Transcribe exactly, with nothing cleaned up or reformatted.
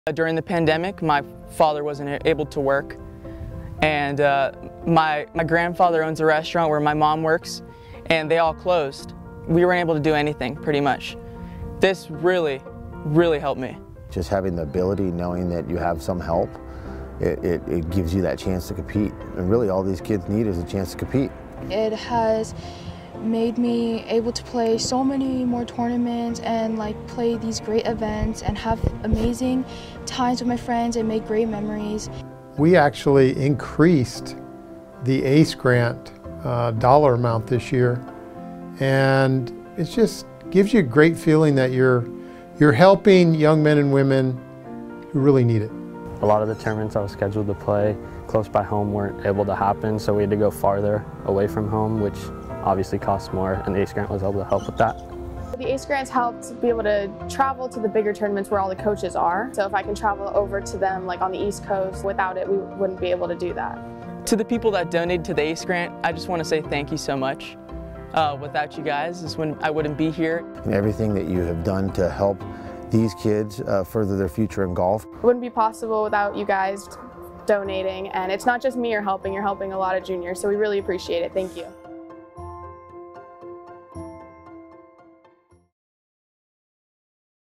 During the pandemic, my father wasn't able to work, and uh, my, my grandfather owns a restaurant where my mom works, and they all closed. We weren't able to do anything, pretty much. This really, really helped me. Just having the ability, knowing that you have some help, it, it, it gives you that chance to compete. And really all these kids need is a chance to compete. It has made me able to play so many more tournaments and like play these great events and have amazing times with my friends and make great memories. We actually increased the ACE grant uh, dollar amount this year, and it just gives you a great feeling that you're you're helping young men and women who really need it. A lot of the tournaments I was scheduled to play close by home weren't able to happen, so we had to go farther away from home, which obviously costs more, and the ACE grant was able to help with that. The ACE grants helped be able to travel to the bigger tournaments where all the coaches are. So if I can travel over to them like on the East Coast, without it we wouldn't be able to do that. To the people that donated to the ACE grant, I just want to say thank you so much. Uh, without you guys, this wouldn't, I wouldn't be here. And everything that you have done to help these kids uh, further their future in golf. It wouldn't be possible without you guys donating, and it's not just me you're helping, you're helping a lot of juniors, so we really appreciate it. Thank you.